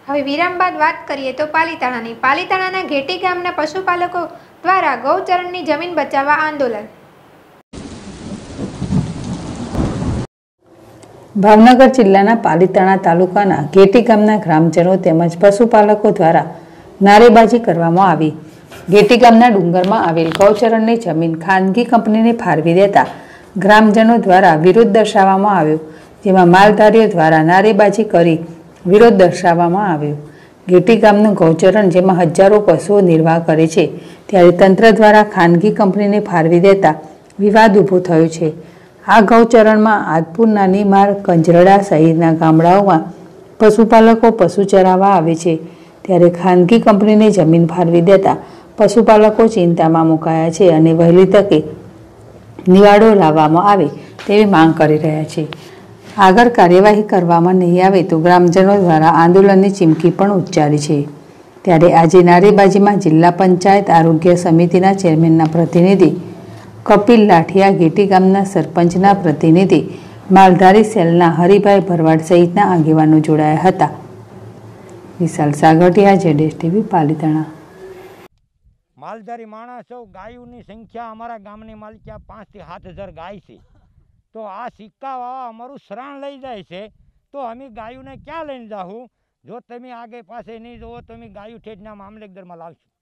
હવે વિરામ બાદ વાત કરીએ તો પાલીતાણાની. પાલીતાણાના ઘેટી ગામના પશુપાલકો દ્વારા ગૌચરણની જમીન બચાવવા આંદોલન. ભાવનગર જિલ્લાના પાલીતાણા તાલુકાના ઘેટી ગામના ગ્રામજનો તેમજ પશુપાલકો દ્વારા નારેબાજી કરવામાં આવી. ઘેટી ગામના ડુંગરમાં આવેલ ગૌચરણની જમીન ખાનગી કંપનીને ફાળવી દેતા ગ્રામજનો દ્વારા વિરોધ દર્શાવવામાં આવ્યો, જેમાં માલધારીઓ દ્વારા નારેબાજી કરી વિરોધ દર્શાવવામાં આવ્યો. ઘેટી ગામનું ગૌચરણ, જેમાં હજારો પશુઓ નિર્વાહ કરે છે, ત્યારે તંત્ર દ્વારા ખાનગી કંપનીને ફાળવી દેતા વિવાદ ઊભો થયો છે. આ ગૌચરણમાં આદપુર, નાનીમાર, કંજરડા સહિતના ગામડાઓમાં પશુપાલકો પશુ ચરાવવા આવે છે, ત્યારે ખાનગી કંપનીને જમીન ફાળવી દેતા પશુપાલકો ચિંતામાં મુકાયા છે અને વહેલી તકે નિવાડો લાવવામાં આવે તેવી માંગ કરી રહ્યા છે. આગળ કાર્યવાહી કરવામાં નહીં આવે તો ગ્રામજનો દ્વારા આંદોલનની ચીમકી પણ ઉચ્ચારી છે. ત્યારે આજે નારેબાજીમાં જિલ્લા પંચાયત આરોગ્ય સમિતિના ચેરમેનના પ્રતિનિધિ કપિલ લાઠિયા, ઘેટી ગામના સરપંચના પ્રતિનિધિ, માલધારી સેલના હરિભાઈ ભરવાડ સહિતના આગેવાનો જોડાયા હતા. વિશાલ સાગઠિયા, ZSTV, પાલીતાણા. માલધારી માણસો, ગાયોની સંખ્યા અમારા ગામની માલિક્યા 5 થી 7,000 ગાય છે. તો આ સિક્કા વાળા અમારું શરણ લઈ જાય છે, તો અમે ગાયોને ક્યાં લઈને જાઉં? જો તમે આગે પાસે નહીં જોવો તો અમે ગાયો ઠેઠના મામલતદારમાં લાવશું.